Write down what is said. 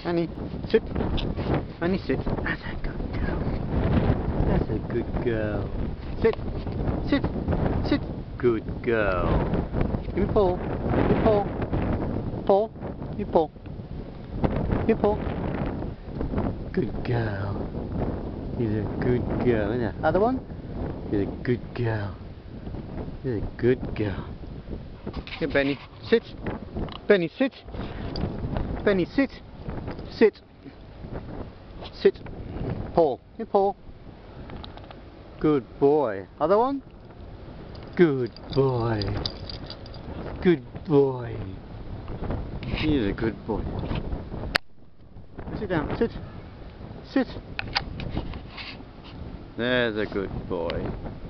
Annie, sit. Annie, sit. That's a good girl. That's a good girl. Sit. Sit. Sit. Good girl. Give me Paul. Give me Paul. Paul. Give me Paul. Give me Paul. Good girl. She's a good girl, isn't it? Other one? She's a good girl. She's a good girl. Here, Benny. Sit. Benny, sit. Benny, sit. Sit. Sit. Paul. Here, Paul. Good boy. Other one? Good boy. Good boy. He's a good boy. Sit down. Sit. Sit. There's a good boy.